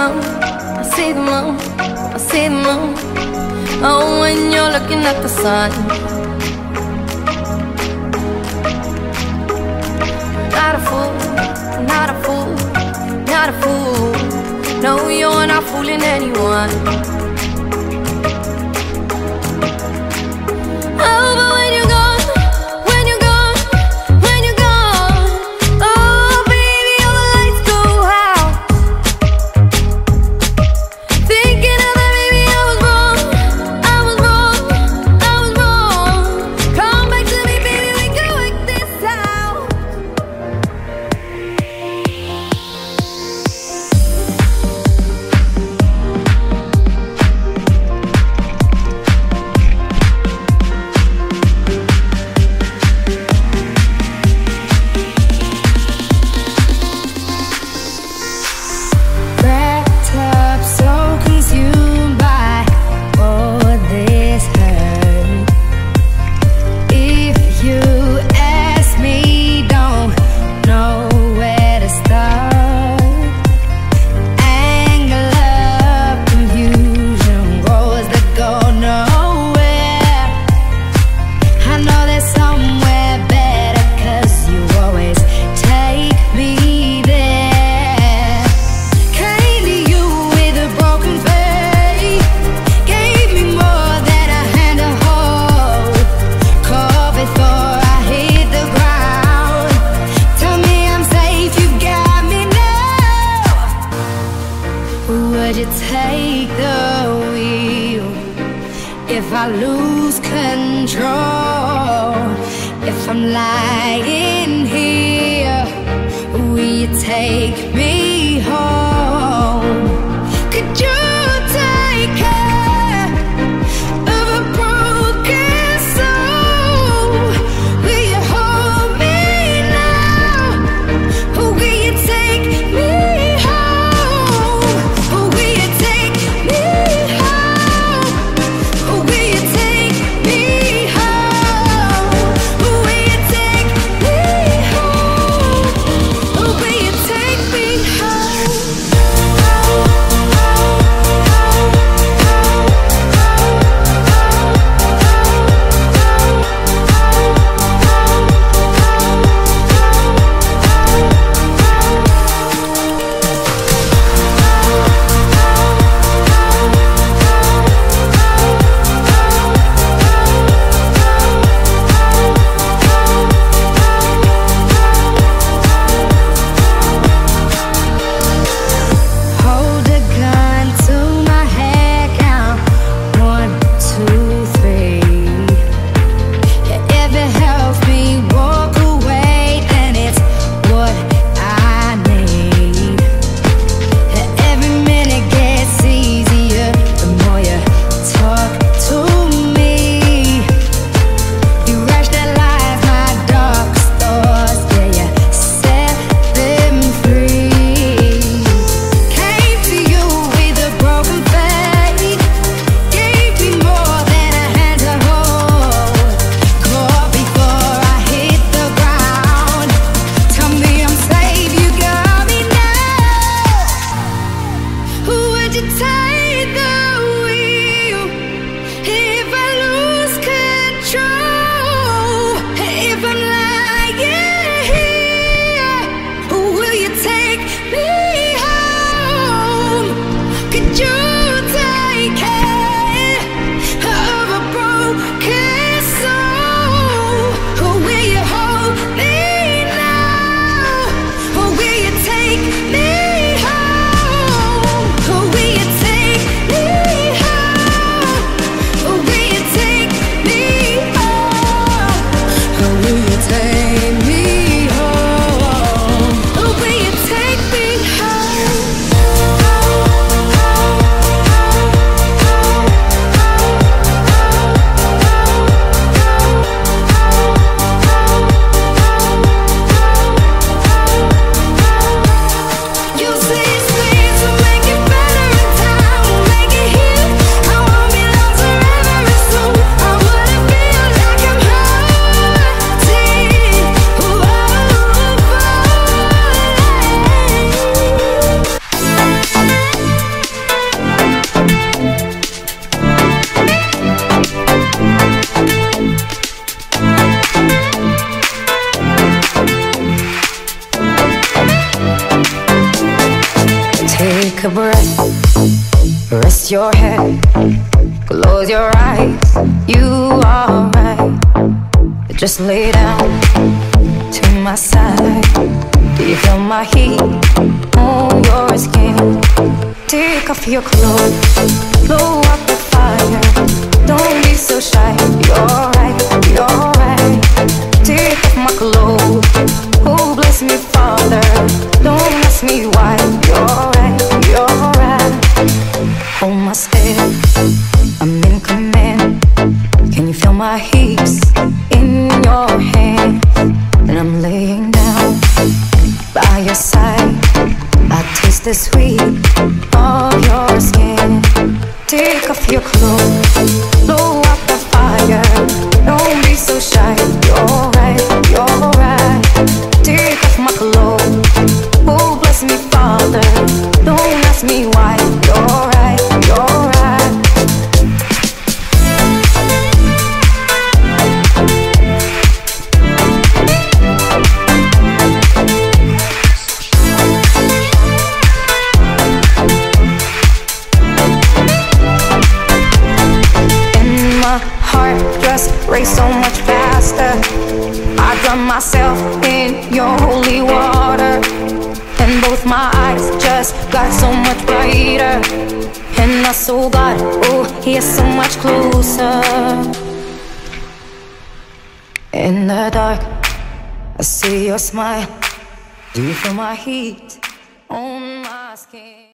moon, I see the moon, I see the moon. Oh, when you're looking at the sun. Not a fool, not a fool, not a fool. No, you're not fooling anyone. Oh, but when you're gone, when you're gone, when you're gone, oh, baby, all the lights go out. Thinking of that, baby, I was wrong, I was wrong, I was wrong. Come back to me, baby, we can work this out. Wrapped up, so consumed by all this hurt. If you ask me, don't know where to start. Anger, love, confusion, roads that go nowhere. I know there's somewhere better, 'cause you always take me there. Came to you with a broken faith, gave me more than a hand to hold. Caught before I hit the ground. Tell me I'm safe, you got me now. Would you take the wheel if I lose control? If I'm lying here, will you take me home? Could you take care of a broken soul? Will you hold me now? Or will you take me home? Or will you take me home? Or will you take me home? Or will you take me home? Or will you take me home? close your eyes, you are right. Just lay down to my side. Do you feel my heat on your skin? Take off your clothes, blow up the fire. Don't be so shy, you're right, you're right. Take off my clothes, oh bless me Father. Don't ask me why, you're right, you're right. Hold my step, I'm in command. Can you feel my heat in your hand? And I'm laying down by your side. I taste the sweet of your skin. Take off your clothes, blow up the fire. Don't be so shy, you're right, you're right. Take off my clothes, oh bless me Father. Don't ask me why, you're right, you're right. Just race so much faster. I drown myself in your holy water, and both my eyes just got so much brighter. And I saw God, oh, He is so much closer. In the dark, I see your smile. Do you feel my heat on my skin?